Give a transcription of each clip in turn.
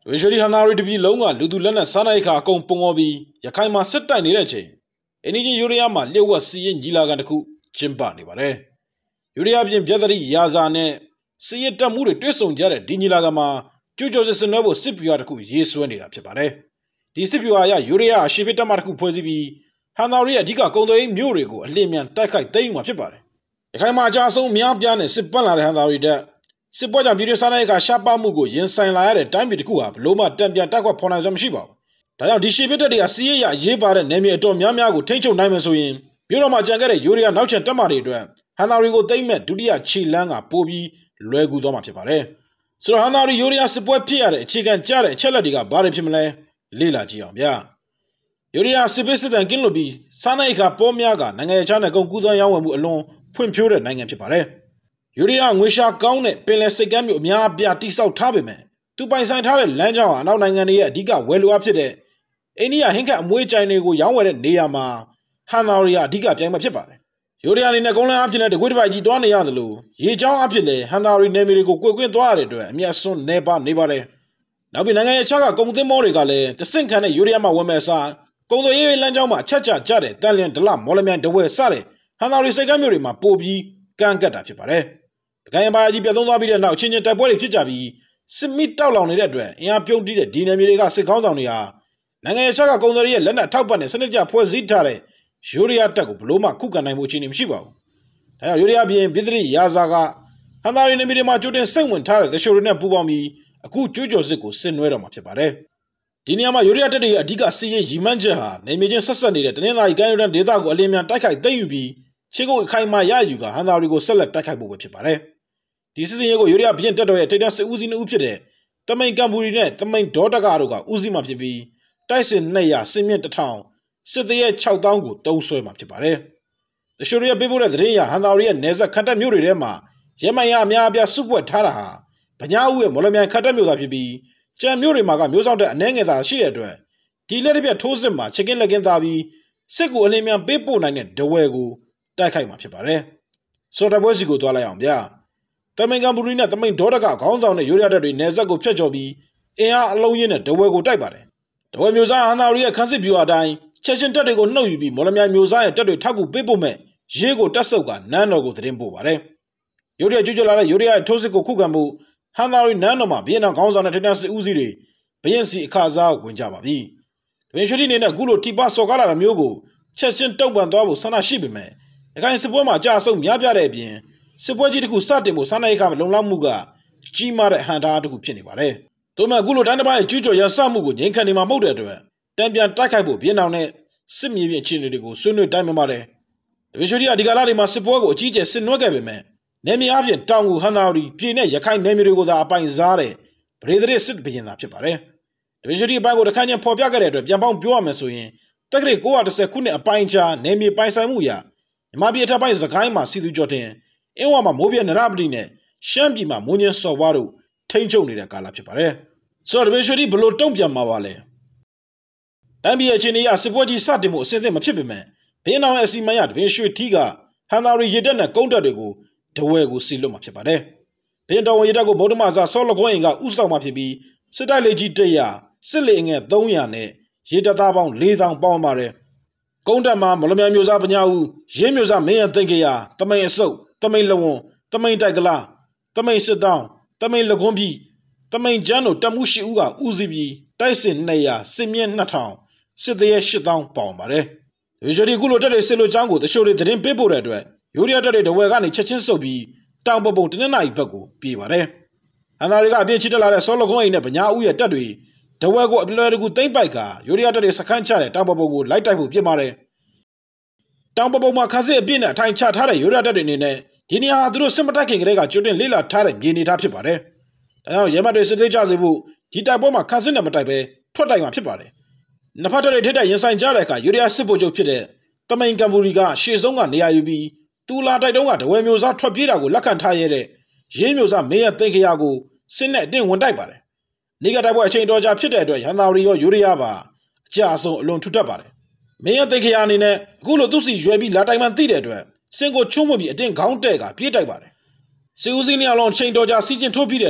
We should have narrowed to be longer, Ludulana Sanaika, Kompongobi, Yakaima Seta Nireche. Any Yuriama, Lewa see in Gilaganaku, Chimpani, Vare. Yuriabian Jadari, Yazane, see it Tamuri, Trisson Jared, Dinilagama, Jujo is a noble Sipiaku, yes, when it up Pare. The Sipuaya, Yuria, Shivita Marku Posibi, Hanaria Diga Kondo, Murigo, Limian, Takai, Taima Pipare. Yakaima Jaso, Miabian, and Sipana Hanarida. Sipoja Birisanaika Shapa Mugo, Yensan Laire, time with Kuap, Loma, Tambia Takwa Ponazam Shiba. Tayam distributed the Asia, Yebar, and Nemi Tom Yamago, Tencho Namasoin, Buroma Jangare, Yuria, Nauchan Tamari, Hanarigo, they met to dia Chilanga, Pobi, Luegu Doma Pipare. So Hanari Yuria Sipo Pierre, Chicken Chare, Cheladiga, Barry Pimle, Lila Giambia. Yuria Sibisit and Gilobi, Sanaika, Pomiaga, Nangachana, Gonguda Yawamu alone, Pumpure, Nanga Pipare. Yuria wisha gaune pele segami mia biati sau tabime. Tu pai sai thare lanjawa anau nangan ye adika welu ap phit de. Ainia hinka amwe chai ne ko yaung wede neya ma Hanari adika pyaing ma phit pare. Yuria ni ne gonglan ap phit ne de kwai ji twa ne ya thalo ye chaung ap phit le Hanari ne mi ko kwai kwin twa de twet amya sun ne ba le. Nau pi nangan ye cha ka kong tin mo de ka le tasin khan ne Yuria ma wen me sa kong to ye lanjaw ma chat cha cha de tan lien dala mo le myan de we sa de Hanari segami ri ma po bi kan kat ta phit pare. Kayamba ji Piaton Babi now change the body Pijabi, Simit Towlon in that way, and Pion did it, Dina Miriga Secondonia. Nangachaka Gondaria, Lena Taupan, Senator Poisitare, Juria Taku, Bluma, Kukan, and watching him Shiva. Yuria being Bidri, Yazaga, Hanari in the Midima Jordan Sangwin Tare, the Shurina Bubami, a good Jujo Zico, Senwera Mapare. Diniama Yuria Tadi, a Diga C. Jimanjaha, Namijan Sassani, and then I got Dedago, Alemia Taka, Dayubi, Chigo Kaima Yayuga, Hanari go sell a Takabu with Pipare. This is Yego Yuria Bien Tato, Tedas Uzin Upide, the main Gamburinet, the main daughter Garuga, Uzima Pibi, Tyson Naya, Simian the town, said the air chow down, don't swim up to Pare. The Shuria people at Ria, Hanaria, Neza, Katamuri Rema, Yemaya Miabia Super Taraha, Panyau, Molamia Katamura Pibi, Jamuri Maga, Musanta, Nanga, she adre. Tileribia Tozema, Chicken against Davi, Seku Olemian Pepo Nine, the Wegu, Dakaima Pipare. So that was you go to Alayam, yeah. Tamangamburina, the main daughter got on the Yuria Nezago Pejobi, Ea alone in it, the Wego Tibare. The way Musa Hanaria Cansipua dying, Chechen Tadigo no you be Molamia Musa and Tadu Tagu Pepome, Jego Tasoga, Nano go Trimbo Vare. Yuria Jujala, Yuria Tosico Kugambu, Hanari Nanoma, Vienna Gons on a Tenas Uziri, Piensi Kaza, Winjababi. Eventually in a Gulo Tiba Sogala Mugo, Chechen Toban Dobo Sana Shibime, a kind of Sipoma Jaso Miabiarebian. Sepojiku Satimo Sanaika Lolamuga, Chimare Handa to Pinibare. Toma Gulo Danaba, Jujo Yasamu, Yankanima Moda, Dambian Takabo, Bienone, Simi Chinigo, Sunu Damimare. The Visuria di Galarima Sepogo, Gigi Sinogabime, Nemi Avian, Tangu Hanari, Pine, Yakai Nemigo da Apain Zare, Predre Sit Pin up Pare. The Visuria Bago, the Canyon Popiagare, Yambon Buamesuin, Tagre go out the Secune Apaincha, Nemi Paisamuya, Mabi Tabai Zakaima, Sidu Jotin. Ewama Mobian Rabdine, Shambima, Munian Sowaru, Tenjo Nida Galapare. So the Visually below Tompia Mavale. Dambia Chinia, Sepoji Satimo, sent them a pipime. Pena as in Mayat, Vishu Tiga, Hanari Yedana, Gondadego, Tawego Siloma Pipare. Penda Yedago Bodomaza, Solo Goinga, Usama Pibi, Sedale Gitea, Silling at Donyane, Yedatabon, Ledan Baumare. Gondama, Molomia Musa Panyau, Jemusa Mayan Thinkia, Tamay so. Tamay Lawon, Tamay Dagala, Tamay sit down, Tamay Lagombi, Tamay Jano, Tamushi Uga, Uzibi, Tyson Naya, Simian Natown, sit there shit down, Palmare. Usually Gulo Tade Selo Jango, the show that didn't people that way. Yuria Tade, the Wagani Chachin Sobi, down Bobo in the night Bago, Pivare. And I got Bichitala solo going up and Yauya Tadui, the Wago of the good thing biker, Yuria Tade Sakancha, Tambo, light type of Pimare. Tambo Makaze bin a time chat, Yuria Tade in it. Dinia drew some attacking Rega Jordan Lila Tarem, Gini Tapipare. Now Yamade said the Jazibu, Tita Boma cousin of Tape, Totime Pipare. Napata Teda Yansan Jareka, Yuria Sipojo Pide, Tamain Gamburiga, she's on the IUB, Tula Didonga, the Wemusa Tropirago, Lacan Tayere, Jemusa Mea Thinkiago, Sinet didn't one diapare. Nigata chain doja Pide, Yanario Yuriaba, Jaso alone to Tabare. Mea Thinkianine, Gulo Dusi, Juebi, Lataman Tide. Single Chumobi, a ding count dagger, Peter Bare. Susie alone chain doja season to Pirati,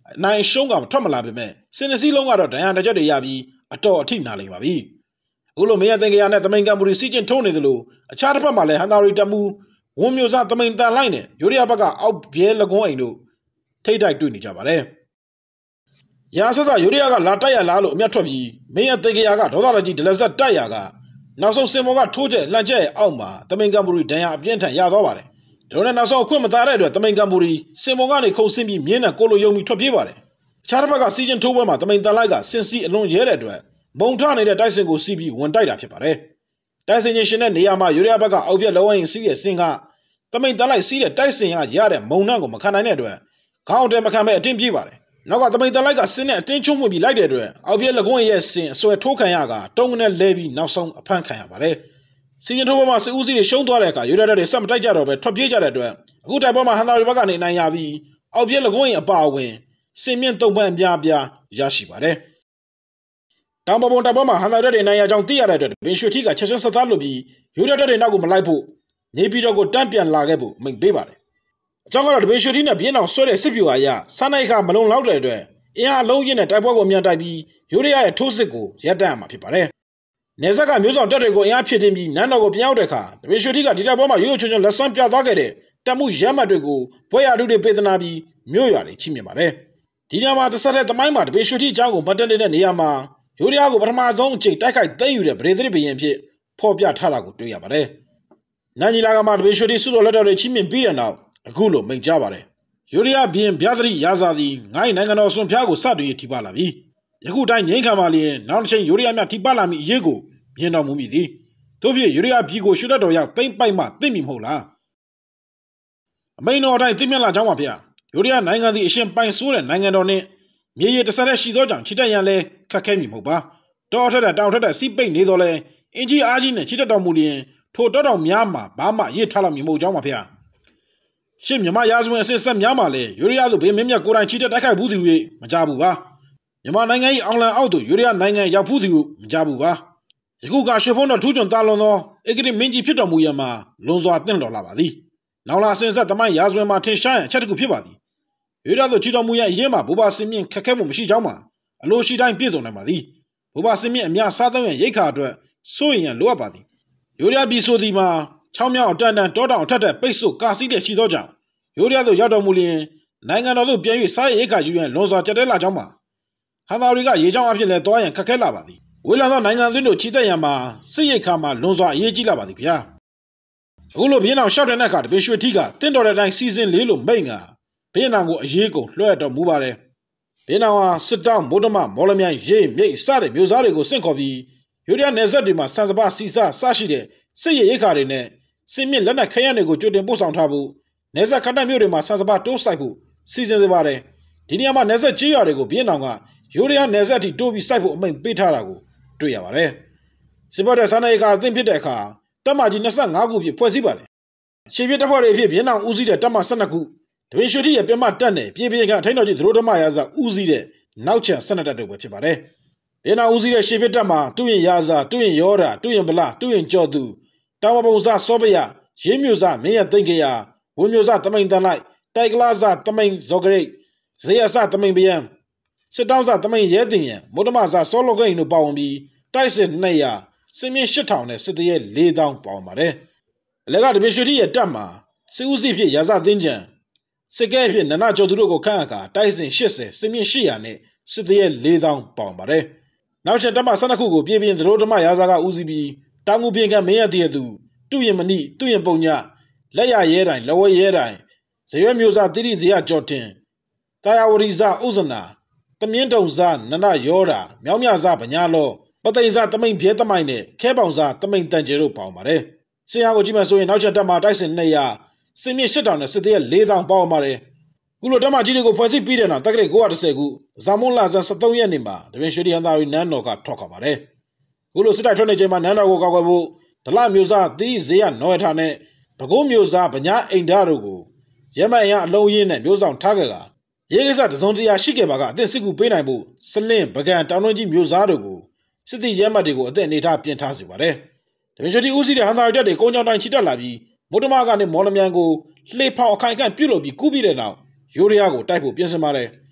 နိုင်ရှုံးကထွက်မလာပေမဲ့စင်နစီလုံးကတော့ဒဏ်ရာတစ်ချက်တွေရပြီးအတော်အထိနာလိမ့်ပါပြီအခုလိုမင်းရသင်္ကရာနဲ့တမိန်ကံပူရီစီကျင်ထုံးနေသလိုအခြားတစ်ဖက်မှာလည်းဟန်တာရီတမှုဝွန်မျိုးစားတမိန်တန်လိုက်နဲ့ယူရီးယားဘက်ကအောက်ပြဲလကွန်းအိမ်တို့ထိတ်တိုက်တွေ့နေကြပါတယ်ရာဆဆယူရီးယားကလာတိုက်ရလားလို့အမျက်ထွက်ပြီးမင်းရသင်္ကရာကဒေါသလက်ကြီးဒလက်ဆက်တိုက်ရကနောက်ဆုံးစင်မောကထိုးချက်လှန်ချက်ရဲ့အောက်မှာတမိန်ကံပူရီဒဏ်ရာအပြင်းထန်ရသွားပါတယ်ဒါနဲ့နောက်ဆုံးအခွင့်မသာတဲ့အတွက်တမိန်ကံပူရီစင်မောကနေခုန်ဆင်းပြီးမြင်းနဲ့ကိုလိုယုံပြီးထွက်ပြေးပါတယ်အခြားတစ်ဖက်ကစီဂျင်ထိုးပွဲမှာတမိန်တန်လိုက်ကစင်စီအလွန်ရဲတဲ့အတွက်မုံထနေတဲ့တိုက်စင်ကိုစီးပြီးဝင်တိုက်တာဖြစ်ပါတယ်တိုက်စင်ရှင်တဲ့နေရာမှာယူရီးယားဘက်ကအောက်ပြက်လောဝိုင်းစီးရဲ့စင်ကတမိန်တန်လိုက်စီးတဲ့တိုက်စင်ကရတဲ့မုံနှံ့ကိုမခံနိုင်တဲ့အတွက်ခေါင်းတဲမခံပဲအတင်းပြေးပါတယ်နောက်ကတမိန်တန်လိုက်ကစင်နဲ့အတင်းချုံဝင်ပြီးလိုက်တဲ့အတွက်အောက်ပြက်လကွန်းရဲ့စင်အဆွဲထိုးခံရကတုံးကနေလဲပြီးနောက်ဆုံးအဖမ်းခံရပါတယ်စီဂျင်ထိုးပွဲမှာစစ်ဦးစီးတွေရှုံးသွားတဲ့အခါယူရီးယားတွေစက်မတိုက်ကြတော့ပဲထွက်ပြေးကြတဲ့အတွက်အခုတိုက်ပွဲမှာဟန်တာရီဘက်ကနေနိုင်ရပြီးအောက်ပြက်လကွန်းရဲ့အပါအဝင်စင်မြင့်တုံပန်းအများအပြားရရှိပါတယ်တောင်ပပုံတိုက်ပွဲမှာဟန်တာရီတွေနိုင်ရကြောင်းသိရတဲ့အတွက်ဘင်ရွှေထီကချက်ချင်းဆက်သားလို့ပြီးယူရီးယားတွေနောက်ကိုမလိုက်ဖို့နေပြည်တော်ကိုတန်းပြန်လာခဲ့ဖို့မိန့်ပေးပါတယ်အကြောင်းကတော့ဘင်ရွှေထီနဲ့ပြင်းအောင်ဆွဲတဲ့စစ်ပြူအားရစားနိုင်ခမလုံလောက်တဲ့အတွက်အင်အားလုံးရင်းနဲ့တိုက်ပွဲကိုအမြန်တိုက်ပြီးယူရီးယားရဲ့ထိုးစစ်ကိုရပ်တန့်ရမှာဖြစ်ပါတယ်နေဆက်ကမျိုးဆောင်တပ်တွေကိုအင်အားဖြစ်တင်ပြီးနန်းတော်ကိုပြန်ရောက်တဲ့အခါဘင်ရွှေထီကဒီတိုက်ပွဲမှာရိုးရိုးချွန်ချွန်လက်စွမ်းပြသွားခဲ့တဲ့တပ်မှုရမ်းမှတ်တွေကိုဘွဲရတုတွေပေးသနာပြီးမြို့ရွာတွေချိမြင်ပါတယ်ဒီညမှာတစ်ဆက်တဲ့သမိုင်းမှာတပေရွှေထီအကြောင်းကိုပတ်တက်တဲ့နေရာမှာယူရီးယားကိုပထမဆုံးအချိန်တိုက်ခိုက်သိမ်းယူတဲ့ဗရေသစ်ဘရင်ဖြစ်ဖော်ပြထားတာကိုတွေ့ရပါတယ်။နန်ဂျီလာကမှာတပေရွှေထီစုတော်လက်တော်တွေချိမြင်ပြီးတဲ့နောက်အခုလိုမိန့်ကြားပါတယ်။ယူရီးယားဘရင်ဗျာဒရီရာဇာသည်ငိုင်းနိုင်ငံတော်ဆွန်ဖျားကိုစတွေ့ထိပါလာပြီ။ယခုတိုင်းငိမ့်ခံပါလျင်နောက်တစ်ချိန်ယူရီးယားများထိပါလာမိအရေးကိုမြင်တော်မူမိသည်။တို့ဖြစ်ယူရီးယားပြည်ကိုရှုလက်တော်ရောက်သိမ့်ပိုက်မှသိမ့်မိမဟုတ်လား။အမိန်တော်တိုင်းသိမြတ်လာကြောင်းပါဗျာ။ယူရီးယားနိုင်ငံသည်အရှင်ပိုင်ဆိုးတဲ့နိုင်ငံတော်နှင့်မြေရည်တစ်ဆက်တဲ့ရှိသောကြောင့်ချစ်တက်ရန်လဲခက်ခဲမိမဟုတ်ပါတောထက်တဲ့တောင်ထက်တဲ့စီးပိတ်နေတော့လဲအင်ကြီးအားကြီးနဲ့ချစ်တက်တော်မူလျင်ထိုတောတောင်များမှာဘာမှရစ်ထားလို့မဟုတ်ကြောင်းပါဗျာရှစ်မြမရာဇဝင်အစစ်ဆက်များမှာလဲယူရီးယားသို့ဘေးမင်းမြတ်ကိုယ်တိုင်ချစ်တက်တိုက်ခိုက်ဘူးသူ၍မကြဘူးပါမြန်မာနိုင်ငံ၏အောင်လန်အောက်သို့ယူရီးယားနိုင်ငံရောက်ဘူးသူမကြဘူးပါယခုကရှေဖုံးတော်ထူးချွန်သားလွန်သောဧကတိမင်းကြီးဖြစ်တော်မူရမှာလွန်စွာတင့်တော်လာပါသည်နောင်လာအစဉ်ဆက်သမိုင်းရာဇဝင်မှာထင်ရှားရန်အချက်တစ်ခုဖြစ်ပါသည်ယူရီးယားသို့ချီတော်မူရန်အရင်မှာဘိုးဘစင်မြင့်ခက်ခဲမှုမရှိကြောင်းမှာအလိုရှိတိုင်းပြည့်စုံနိုင်ပါသည်ဘိုးဘစင်မြင့်အများစားသုံးရန်ရိတ်ခါအတွက်စိုးရင်လိုအပ်ပါသည်ယူရီးယားပြည်ဆိုသည်မှာချောင်းမြောင်းအတန်တန်တောတောင်အထက်ထက်ပိတ်ဆို့ကာစီးတဲ့ရှိသောကြောင့်ယူရီးယားသို့ရောက်တော်မူလျင်နိုင်ငံတော်သို့ပြန်၍စားရိတ်ခါယူရန်လွန်စွာကြက်တဲလာကြောင်းမှာဟန်တာရီကရေချောင်းအဖြစ်လဲသွားရန်ခက်ခဲလာပါသည်ဝေးလံသောနိုင်ငံသွင်းတို့ချီတက်ရန်မှာစစ်ရိတ်ခါမှာလွန်စွာအရေးကြီးလာပါသည်ဗျာအခုလိုဘင်းအောင်ရှောက်တဲ့အခါတပင်ရွှေထီကတင့်တော်တဲ့အတိုင်းစီစဉ်လေးလို့မိတ်ငါဘင်းအောင်ကိုအရေးကုန်လွှဲတော်မူပါတယ်ဘင်းအောင်ဟာစစ်တောင်းမိုးတမမော်လမြိုင်ရိတ်မြိတ်စတဲ့မျိုးစားတွေကိုစင့်ခေါ်ပြီးယူရီးယားနယ်စပ်တွေမှာစံစပါစီစာစရှိတဲ့စစ်ရိတ်ခါတွေနဲ့စင်မြင့်လက်နက်ခဲယမ်းတွေကိုကြိုတင်ပို့ဆောင်ထားဖို့နယ်စပ်ခတ်တက်မြို့တွေမှာစံစပါတိုးစိုက်ဖို့စီစဉ်စေပါတယ်ဒီနေရာမှာနယ်စပ်ကြေးရွာတွေကိုဘင်းအောင်ကယူရီးယားနယ်စပ်ထိတိုးပြီးစိုက်ဖို့အမိန့်ပေးထားတာကိုတွေ့ရပါတယ်စစ်ဘက်တဲ့စာနယ်ကအသင့်ဖြစ်တဲ့အခါတပ်မကြီး25ခုဖြစ်ဖွဲ့စည်းပါတယ်ရှေ့ပြတပ်ဖွဲ့တွေဖြစ်ဘင်းအောင်ဦးစီးတဲ့တပ်မ12ခုတပင်ရွှေထီရဲ့ပြမတက်နဲ့ပြေပြေကအထိုင်းတော်ကြီးသရိုးဓမ္မရာဇဦးစီးတဲ့နောက်ချန်12တပ်တို့ပဲဖြစ်ပါတယ်ဘင်းအောင်ဦးစီးတဲ့ရှေ့ပြတပ်မှာတူရင်ရာဇတူရင်ယောဓာတူရင်ဗလာတူရင်ကျော်သူတောင်ပုံစားစောပရရေးမျိုးစားမင်းရသိမ့်ကရဝင်းမျိုးစားတမိန်တန်လိုက်တိုက်ကလာစားတမိန်ဇော်ဂရိတ်ဇေယျစားတမိန်ဗျံစစ်တောင်းစားတမိန်ရဲတင်ရန်မုဒ္ဓမစားစောလောကိန်းတို့ပါဝင်ပြီးတိုက်စစ်200စင်မြင့်8000နဲ့စစ်တရဲ4000ပါဝင်ပါတယ်အလက်ကတပင်ရွှေထီရဲ့တပ်မှာစစ်ဦးစီးဖြစ်ရာဇသင်းချံစစ်ကဲဖြစ်နနကျော်သူတို့ကိုခန့်အပ်ကာတိုက်စစ်80စင်မြင့်800နဲ့စစ်တရဲ4000ပါဝင်ပါတယ်နောက်ချက်တပ်မ12ခုကိုပြေးပြင်းသရိုးဓမ္မရာဇကဦးစီးပြီးတောင်ငူပြင်ကမင်းရတည်းသူတူရင်မဏိတူရင်ပုံညလက်ရရဲတိုင်းလဝဲရဲတိုင်းဇရွဲမျိုးစားတိရိဇေယကျော်တင်တာယာဝရီဇဥဇနာသမင်းတုံဇနနယောဓာမြောင်းမြဇဗညာလောပသိမ်ဇတမိန်ပြဲတမိုင်နဲ့ခဲပေါင်ဇတမိန်တန်ကျဲတို့ပေါင်းပါတယ်စင်ဟာကိုကြည့်မှဆိုရင်နောက်ချက်တပ်မှာတိုက်စစ်200စင်မြင့်8000နဲ့စစ်တရဲ4000ပေါင်းပါတယ်ခုလိုတပ်မကြီးတွေကိုဖွဲ့စည်းပြီးတဲ့နောက်တက္ကရာ910ခုဇာမွန်လာဇန်73ရက်နေ့မှာတပင်ရွှေထီဟန်တာရီနန်းတော်ကထွက်ခွာပါတယ်ခုလိုစစ်တိုက်ထွက်နေချိန်မှာနန်းတော်ကိုကောက်ွယ်ဖို့ဒလမျိုးစားတိရိဇေယနော်ရထားနဲ့ပကုံးမျိုးစားဗညာအိန္ဒာတို့ကိုရဲမှန်ရအလုံးရင်းနဲ့မျိုးဆောင်ထားခဲ့ကရေးကိစ္စတစုံတရာရှိခဲ့ပါကအသစ်စစ်ကူပေးနိုင်ဖို့စလင့်ပကံတောင်တွင်းကြီးမျိုးစားတို့ကိုစစ်တီရဲမှတ်တွေကိုအသက်အနေထားပြင်ထားစီပါတယ်တပင်ရွှေထီဦးစီးတဲ့ဟန်တာရီတပ်တွေကုန်းချောင်းတိုင်းချီတက်လာပြီးမုဒ္ဓမကနေမော်လမြိုင်ကိုလှေဖောင်အခိုင်အကန့်ပြုတ်လို့ပြီးကူးပြီးတဲ့နောက်ယူရီးယားကိုတိုက်ဖို့ပြင်ဆင်ပါတယ်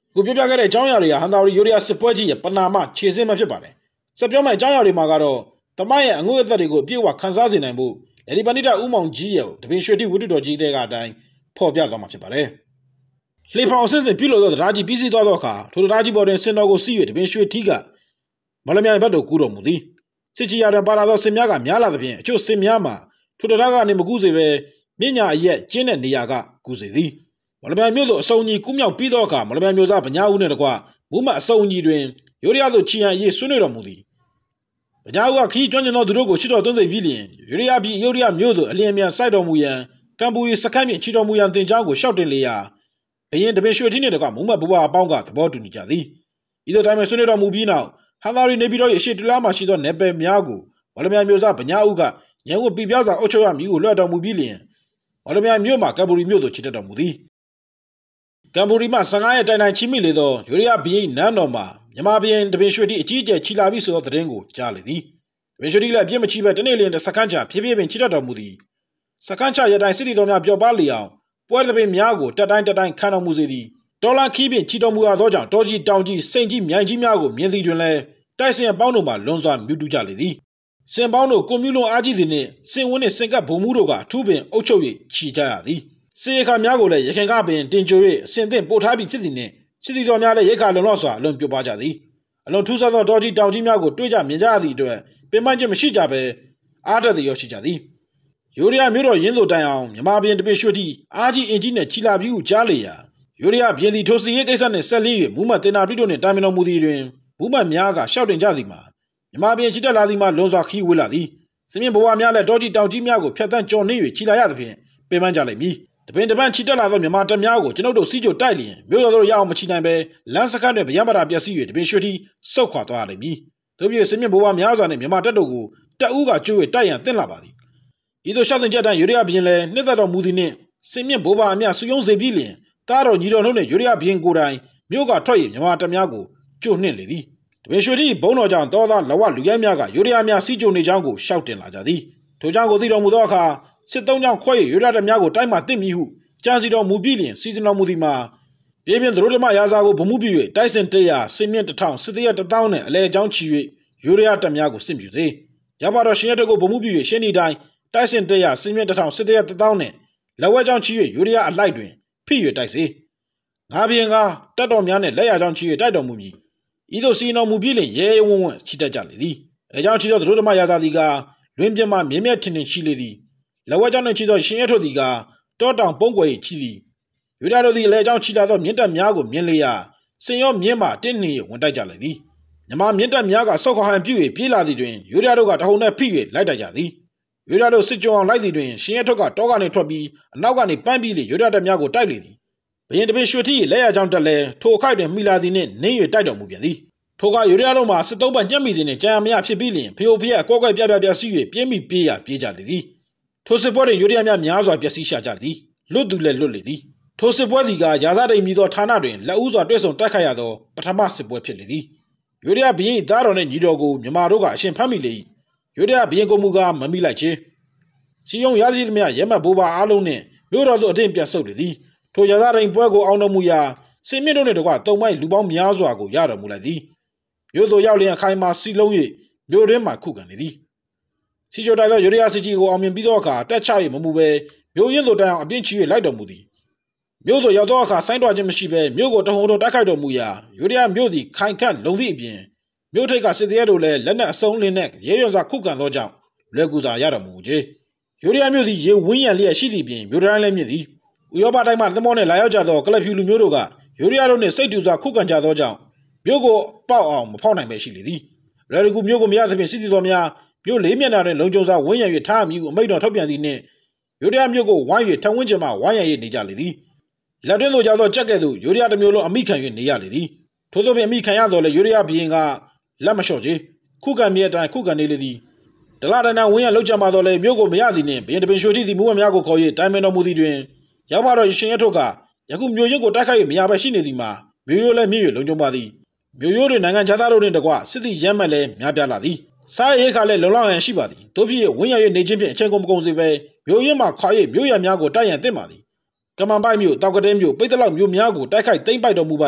ကိုပြောပြခဲ့တဲ့အကြောင်းအရာတွေကဟန်တာရီယိုရီးယားစစ်ပွဲကြီးရဲ့ပနာမခြေစင်းမဖြစ်ပါတယ်။ဆက်ပြောမယ့်အကြောင်းအရာတွေမှာကတော့တမန်ရဲ့အငွေ့အသက်တွေကိုအပြည့်အဝခန်းစားစေနိုင်ဖို့လေဒီပနိတာဦးမောင်ကြီးရဲ့တပင်ရွှေတိဝတ္ထုတော်ကြီးတဲ့အတိုင်းဖော်ပြသွားမှာဖြစ်ပါတယ်။လှေဖောင်အစစ်ပြုလို့သောတရားကြီးပြီးစီးသွားသောအခါထိုတရားကြီးပေါ်တွင်စင်တော်ကိုစီး၍တပင်ရွှေထီးကမလမြိုင်ဘက်သို့ကူးတော်မူသည်။စစ်ကြီးရတဲ့ပါလာသောစင်များကများလာသဖြင့်အချို့စင်များမှာထိုတရားကနေမကူးစေဘဲမြင့်ညာအရက်ကျင်းတဲ့နေရာကကူးစေသည်။မလမြိုင်မြို့သို့အစုံကြီးကူးမြောက်ပြီးသောအခါမလမြိုင်မြို့သားဗညာဦးနှင့်တကွမူးမအစုံကြီးတွင်ရိုးရသို့ချီရန်အရေးဆွေးနွေးတော်မူသည်။ဗညာဦးကခီးကျွမ်းကျင်သောသူတို့ကိုရှိတော်သွင်းစေပြီးလျှင်ရိုးရပြည်ရိုးရမြို့သို့အလျင်မြန်စိုက်တော်မူရန်ကံပူရီစခန်းဖြင့်ချီတော်မူရန်တင်ကြောင်းကိုရှောက်တင်လေရာဘရင်တပင်ရွှေထီးနှင့်တကွမူးမဘွားအပေါင်းကသဘောတူညီကြသည်။ဤသို့တိုင်းမှာဆွေးနွေးတော်မူပြီးနောက်ဟန်သာရီနေပြည်တော်၏အရှိတလားမှရှိသောနယ်ပယ်များကိုမလမြိုင်မြို့သားဗညာဦးကညံဝပြပြစွာအုပ်ချုပ်ရမည်ကိုလွှတ်တော်မူပြီးလျှင်မလမြိုင်မြို့မှာကံပူရီမြို့သို့ချီတက်တော်မူသည်။ကံပူရီမှ15ရက်တိုင်ချီမိလေသောရိုးရဘရင်နန်းတော်မှာမြန်မာဘရင်တပင်ရွှေထီးအကြီးအကျယ်ချီလာပြီးဆိုသောသတင်းကိုကြားလေသည်။တပင်ရွှေထီးလည်းအပြစ်မချီဘဲတနေ့လျင်တစ်စက္ကန့်ကြာဖြည်းဖြည်းပင်ချီတက်တော်မူသည်။စက္ကန့်ချရတိုင်းစစ်တီတော်များပျော်ပါလေအောင်ပွဲသပင်များကိုတက်တိုင်းခံတော်မူစေသည်။တော်လန်ခီးပင်ချီတော်မူရသောကြောင့်တောကြီးတောင်ကြီးစိန်ကြီးမြိုင်ကြီးများကိုမြင်သည်တွင်လည်းတိုက်စင်ပေါင်းတို့မှလွန်စွာမြူတူကြလေသည်။စင်ပေါင်းတို့ကိုမျိုးလုံးအားကြီးသည်နှင့်စင်ဝင်းနှင့်စင်ကပ်ဘုံမှုတို့ကထူးပင်အုပ်ချုပ်၍ချီကြရသည်။စေခါများကိုလည်းရခင်ကပင်တင်ကြွ၍အစင်သင့်ပို့ထားပြီးဖြစ်သည်နှင့်စစ်တီတော်များလည်းရိတ်ခါလုံလောက်စွာအလွန်ပြုတ်ပါကြသည်။အလွန်ထူးဆန်းသောတောကြီးတောင်ကြီးများကိုတွေ့ကြမြင်ကြရသည့်အတွက်ပင်ပန်းခြင်းမရှိကြဘဲအားတက်သည်ရောက်ရှိကြသည်။ရိုးရမြို့တော်ရင်းသို့တိုင်အောင်မြမဘရင်တပင်ရွှေထီးအားကြီးအင်ကြီးနှင့်ချီလာပြီးဟုကြားလေရာရိုးရဘရင်သည်ထိုစီရေးကိစ္စနှင့်ဆက်လျင်း၍မူးမတ်တင်နာပြီးတို့နှင့်တိုင်ပင်တော်မူသည်တွင်မူးမတ်များကရှောက်တင်ကြသည်မှာမြမဘရင်ချီတက်လာသည်မှာလွန်စွာခီးဝေးလာသည်။စမြင့်ဘဝများလည်းတောကြီးတောင်ကြီးများကိုဖျက်ဆီးကျော်နှင်း၍ချီလာရသဖြင့်ပင်ပန်းကြလိမ့်မည်။တပင်တပန်းချီတက်လာသောမြမတပ်များကိုကျွန်ုပ်တို့စီးကြိုတိုက်လျင်မြို့တော်တို့ရအောင်မချီနိုင်ဘဲလမ်းစခန်းတွင်ဗျံပါတာပျက်စီး၍တပင်ရွှေထီးဆုတ်ခွာသွားရလိမ့်မည်။တို့ပြည့်စမြင့်ဘဝများစွာနှင့်မြမတပ်တို့ကိုတပ်ဦးကကျွေး၍တိုက်ရန်တင့်လာပါသည်။ဤသို့ရှောက်တင်ချက်တိုင်းရိုးရဘရင်လည်းနှစ်သက်တော်မူသည်နှင့်စမြင့်ဘဝအမြစုယုံစေပြီးလျင်တားတော်ညီတော်တို့နှင့်ရိုးရဘရင်ကိုယ်တိုင်မြို့ကထွက်၍မြမတပ်များကိုကျို့နှင့်လေသည်။တပင်ရွှေထီးဘုံတော်ကြောင့်တောသားလဝလူရိုက်များကရိုးရများစီးကြိုနေကြောင်းကိုရှောက်တင်လာကြသည်။ထိုကြောင့်ကိုသိတော်မူသောအခါစစ်သုံးကြောင့်ခွဲ၍ရိုးရတပ်များကိုတိုက်မှတင့်မည်ဟုကြံစီတော်မူပြီးလျင်စီစဉ်တော်မူသည်မှာပြေးပြင်းသူတို့ဓမ္မရာဇာကိုဗမှုပြု၍တိုက်စင်100စင်မြင့်1000စစ်တရ1000နှင့်အလဲအကြောင်းချီ၍ရိုးရတပ်များကိုစစ်ပြူစေ။ရပါတော်ရှင်ရတပ်ကိုဗမှုပြု၍ရှင်းဤတိုင်းတိုက်စင်100စင်မြင့်1000စစ်တရ1000နှင့်လက်ဝဲကြောင်းချီ၍ရိုးရအလိုက်တွင်ဖိ၍တိုက်စေ။ငါဘရင်ကတပ်တော်များနှင့်လက်ရကြောင်းချီ၍တိုက်တော်မူမည်။ဤသို့စီတော်မူပြီးလျင်ရဲရဲဝံ့ဝံ့ချီတက်ကြလေသည်။အဲကြောင့်ချီသောသူတို့ဓမ္မရာဇာသည်ကလွင်ပြင်းမှမြဲမြဲထင်ထင်ရှိလေသည်။လက်ဝဲကြောင်းနှင့်ချီသောရှင်ရထုတ်သည်ကတောတောင်ပုံကွယ်ချီသည်။ရိုးရတို့သည်အလဲကြောင်းချီလာသောမြင့်တက်များကိုမြင်လေရာစင်ရောမြင်းမှတင်းနှင့်ဝင်တိုက်ကြလေသည်။မြမမြင့်တက်များကဆောက်ခဟန်ပြု၍ပြေးလာသည်တွင်ရိုးရတို့ကတဟုန်နှင့်ဖိ၍လိုက်တိုက်ကြသည်။ရိုးရတို့စစ်ကြောအောင်လိုက်သည်တွင်ရှင်ရထုတ်ကတောကနေထွက်ပြီးအနောက်ကနေပန်းပြီးလေရိုးရတပ်များကိုတိုက်လေသည်။ဘရင်တပင်ရွှေထီးလက်ရကြောင်းတက်လဲထိုအခိုက်တွင်မိလာသည်နှင့်နင်း၍တိုက်တော်မူပြန်သည်။ထိုကရိုးရတို့မှစစ်သုံးပတ်ညှက်မိသည်နှင့်ကြံရမရဖြစ်ပြီးလျင်ဖျို့ဖျက်ကော့ကွက်ပြစီး၍ပြေးမိပြေးရပြေးကြလေသည်။ထိုစစ်ပွဲတွင်ရိုးရများစွာပျက်စီးရှာကြသည်။လွတ်သူလည်းလွတ်လေသည်။ထိုစစ်ပွဲသည်ကရာဇဒိန်မည်သောဌာနတွင်လက်ဦးစွာတွဲဆုံတိုက်ခိုက်ရသောပထမစစ်ပွဲဖြစ်လေသည်။ရိုးရဘရင်သားတော်နှင့်ညီတော်ကိုမြမတို့ကအရှင်ဖမ်းမိလေ၏။ရိုးရဘရင်ကိုမူကားမမိလိုက်ချေ။စီယုံရသည်မြရဲမတ်ဘိုးဘအားလုံးနှင့်မြို့တော်သို့အထင်ပြန်ဆုတ်လေသည်။ထိုရာဇဒိန်ပွဲကိုအောင်တော်မူရာစင်မြင့်တို့နှင့်တကွတုံမိုက်လူပေါင်းများစွာကိုရတော်မူလိုက်သည်။မြို့သို့ရောက်လျင်အခိုင်မာစီလုံး၍မြို့တွင်မှခုခံလေသည်။စီချိုတိုက်သောရိုးရစစ်ကြီးကိုအောင်မြင်ပြီးသောအခါတက်ချ၍မမှုဘဲမြို့ရင်းသို့တိုင်အောင်အပြင်းချီ၍လိုက်တော်မူသည်။မြို့သို့ရောက်သောအခါဆိုင်းတော်ခြင်းမရှိဘဲမြို့ကိုတဟုန်ထိုးတိုက်ခိုက်တော်မူရာရိုးရမြို့သည်ခိုင်ခန့်လုံသည့်အပြင်မြို့ထိပ်ကစစ်သည်တို့လည်းလက်နက်အစုံလင်းနှင့်ရဲရွံစွာခုခံသောကြောင့်လွယ်ကူစွာရတော်မူခြင်း။ရိုးရမြို့သည်ရေဝင်းရံလျက်ရှိသည့်ပြင်မြို့တိုင်းလည်းမြင့်သည်။ဥရောပတိုင်းမှသမောနှင့်လာရောက်ကြသောကလပ်ဖြူလူမျိုးတို့ကရိုးရတို့နှင့်စိတ်တူစွာခုခံကြသောကြောင့်မြို့ကိုပေါက်အောင်မဖောက်နိုင်ပဲရှိလေသည်။လွယ်ကူမြို့ကိုမရသဖြင့်စစ်သည်တော်များမြို့လေးမျက်နှာတွင်လုံခြုံစွာဝန်းရံ၍ထားမည်ဟုအမိန့်တော်ထုတ်ပြန်သည်နှင့်ရိုးရမြို့ကိုဝိုင်း၍ထဝင်းကျင်မှဝိုင်းရံ၍နေကြလေသည်။လက်တွင်းသို့ရောက်သောကြက်ကဲ့သို့ရိုးရတစ်မျိုးလုံးအမိခံ၍နေရလေသည်။ထို့သောဖြင့်အမိခံရသောလည်းရိုးရဘရင်ကလက်မလျှော့ချေခုခံမြေအတိုင်းခုခံနေလေသည်။ဒလဒနာဝင်းရလောက်ကြမှာတော့လည်းမြို့ကိုမရသည်နှင့်ဘရင်တပင်ရွှေထီးသည်မူဝများကိုခေါ်၍တိုင်ပင်တော်မူသည်တွင်ရောက်ပါတော့ရှင်ရထုတ်ကယခုမြို့ရင်းကိုတိုက်ခိုက်၍မရဘဲရှိနေသည်မှာမြို့ရိုးလည်းမြည်၍လုံခြုံပါသည်။မြို့ရိုးတွင်နိုင်ငံခြားသားတို့နှင့်တကွစစ်သည်ရမ်းမှတ်လည်းများပြားလာသည်။စားရိတ်ခါလည်းလုံလောက်ရန်ရှိပါသည်။တို့ဖြစ်ဝင်းရ၍နေခြင်းဖြင့်အချိန်ကုန်မကုန်စေဘဲမြို့ရင်းမှခွာ၍မြို့ရများကိုတိုက်ရန်တင့်ပါသည်။ကမန်ပိုက်မြို့တောက်ကတဲမြို့ပိတ်တလောက်မြို့များကိုတိုက်ခိုက်သိမ်းပိုက်တော်မူပါလျင်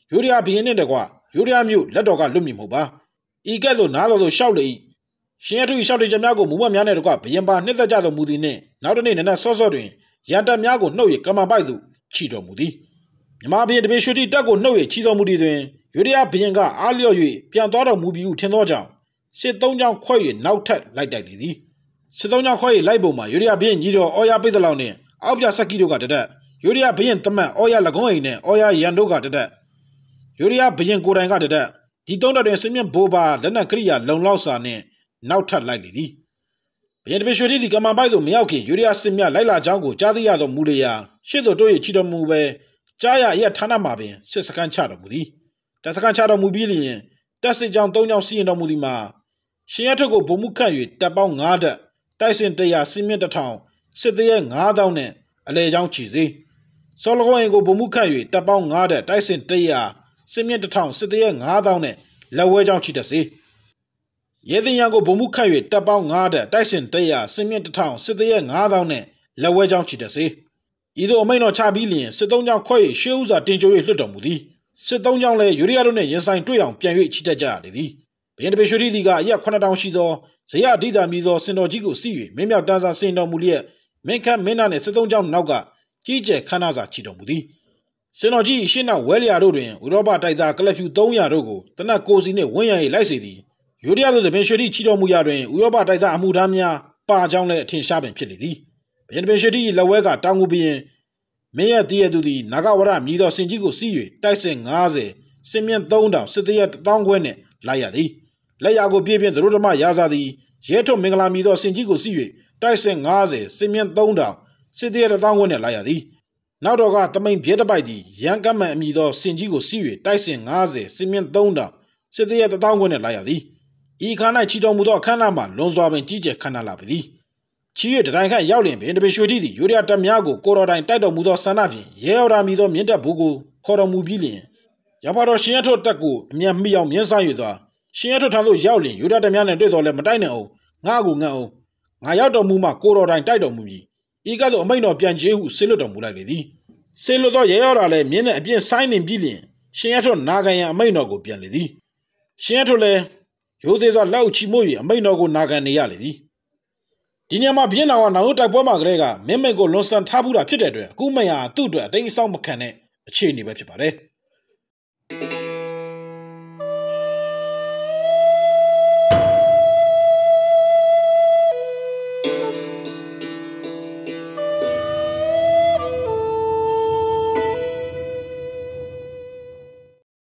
ယူရီးယားဘရင်နဲ့တကွယူရီးယားမြို့လက်တော်ကလွတ်မြေမှုပါဤကဲ့သို့နားတော်သို့ရှောက်လေရှင်ရထုရှောက်တဲ့ကြများကိုမူမများနဲ့တကွဘရင်ပါနှစ်သက်ကြတော်မူသည်နှင့်နောက်တစ်နေ့နနက်စောစောတွင်ရန်တပ်များကိုနှုတ်၍ကမ္မပိုက်သို့ချီတော်မူသည်မြမဘရင်တပည့်ရွှေတိတပ်ကိုနှုတ်၍ချီတော်မူသည်တွင်ယူရီးယားဘရင်ကအားလျော့၍ပြန်သွားတော်မူပြီးဟုထင်သောကြောင့်စစ်သုံးကြောင်းခွဲ၍နောက်ထပ်လိုက်တိုက်လေသည်စစ်သုံးကြောင်းခွဲ၍လိုက်ပုံမှာယူရီးယားဘရင်ညီတော်အော်ယာပိသလောက်နှင့်အောက်ပြဆက်ကီတို့ကတတက်ယူရီးယားဘရင်တမန်အော်ယာ၎င်းအိမ်နှင့်အော်ယာရန်တို့ကတတက်ယူရီးယားဘရင်ကိုယ်တိုင်ကတတက်ဒီသုံးတပ်တွင်စစ်မြင့်ဘိုးပါလက်နက်ကိရိယာလုံလောက်စာနှင့်နောက်ထပ်လိုက်လေသည်ဘရင်တပည့်ရွှေတိသည်ကမ္မပိုက်သို့မရောက်ခင်ယူရီးယားစစ်မြလိုက်လာကြောင်းကိုကြားသိရသောမူလျာရှေ့သို့တိုး၍ချီတော်မူပဲကြားရရဲ့ဌာနမှာပင်စစ်စခန်းချတော်မူသည်တပ်စခန်းချတော်မူပြီးလျင်တပ်စစ်ကြောင်း၃ကြောင်းစီရင်တော်မူသည်မှာရှင်ရထုကိုဗိုလ်မှူးခန့်၍တပ်ပေါင်း9တပ်တိုက်စင်100စစ်မြင့်1000စစ်သည်ရဲ9000နှင့်အလဲကြောင်းချီစေစောလကောအိမ်ကိုဗိုလ်မှူးခန့်၍တပ်ပေါင်း9တပ်တိုက်စင်100စစ်မြင့်1000စစ်သည်ရဲ9000နှင့်လက်ဝဲကြောင်းချီတတ်စေရဲတင်ရန်ကိုဗိုလ်မှူးခန့်၍တပ်ပေါင်း9တပ်တိုက်စင်100စစ်မြင့်1000စစ်သည်ရဲ9000နှင့်လက်ဝဲကြောင်းချီတတ်စေဤသို့အမိန့်တော်ချပြီးလျင်စစ်သုံးကြောင်းခွဲ၍ရှေးဥစွာတင်ကြို၍လွှတ်တော်မူသည်စစ်သုံးကြောင်းလည်းယူရီးယားတို့နှင့်ရင်ဆိုင်တွေ့အောင်ပြန်၍ချီတက်ကြရလေသည်ဘရင်တပည့်ရွှေတိသည်ကအရက်9000ရှိသောဇေယအဓိသာမည်သောစင်တော်ကြီးကိုစီး၍မင်းမြောက်တန်းစာစင်တော်မူလျက်မင်းခန့်မင်းသားနှင့်စစ်သုံးကြောင်းနောက်ကကြီးကျယ်ခမ်းနားစာချီတော်မူသည်စင်တော်ကြီးရှင်းနောက်ဝဲလျာတို့တွင်ဥရောပတိုက်သားကလပ်ဖြူ300တို့ကိုတနက်ကိုစီနှင့်ဝင်းရန်၏လိုက်စေသည်ယူရီးယားတို့တပည့်ရွှေတိချီတော်မူရာတွင်ဥရောပတိုက်သားအမှုထမ်းများပါကြောင်းလည်းအထင်ရှားပင်ဖြစ်လေသည်ဘရင်တပည့်ရွှေတိ၏လက်ဝဲကတောင်ငူဘရင်မင်းရဲ့တည်ရသူသည်နာဂဝရမြည်သောစင်ကြီးကိုစီး၍တိုက်စင်90စင်မြင့်3000စစ်သည်ရ1000ခွဲနှင့်လိုက်ရသည်လက်ရာကိုပြည့်ပြည့်သတို့ဓမ္မရာဇာသည်ရဲထုံမင်္ဂလာမြည်သောစင်ကြီးကိုစီး၍တိုက်စင်90စင်မြင့်3000စစ်သည်ရ1000ခွဲနှင့်လိုက်ရသည်နောက်တော့ကသမိန်ပြဲတပိုက်သည်ရန်ကမ်းမှန်အမြည်သောစင်ကြီးကိုစီး၍တိုက်စင်90စင်မြင့်3000စစ်သည်ရ1000ခွဲနှင့်လိုက်ရသည်ဤခါ၌ချီတော်မူသောအခမ်းအနားမှာလွန်စွာပင်ကြီးကျယ်ခမ်းနားလာပြီချီ၍တိုင်ခန့်ရောက်လျင်ဘရင်တပည့်ရွှေတိသည်ယူရီးယားတပ်များကိုကိုတော်တိုင်တိုက်တော်မူသောဆန္ဒဖြင့်ရဲအော်ရာမည်သောမြင့်တက်ဘိုးကိုခေါ်တော်မူပြီးလျင်ရပါတော်ရှင်ရထုတပ်ကိုအမြန်မိအောင်မြင်းစား၍သွားရှင်ရထုထံသို့ရောက်လျင်ယူရီးယားတပ်များနှင့်တွေ့တော်လဲမတိုက်နိုင်အောင်ငါ့ကိုငတ်အောင်ငါရောက်တော်မူမှကိုတော်တိုင်တိုက်တော်မူပြီးဤကဲ့သို့အမိန့်တော်ပြန်ကျေးဟုဆေးလွတ်တော်မူလိုက်လေသည်ဆေးလွတ်သောရဲအော်ရာလည်းမြင်းနှင့်အပြင်းဆိုင်နေပြီးလျင်ရှင်ရထုနာခံရန်အမိန့်တော်ကိုပြန်လေသည်ရှင်ရထုလည်းရိုးသေးစွာလက်အုပ်ချီမို့၍အမိန့်တော်ကိုနာခံနေရလေသည်ဒီညမှာဘရင်တော်ကနောင်တိုက်ပွဲမှာကလေးကမင်းမိန်ကိုလွန်ဆန်ထားဘူးတာဖြစ်တဲ့အတွက်အခုမှရသူ့အတွက်အတိတ်အဆောက်မခံတဲ့အခြေအနေပဲဖြစ်ပါတယ်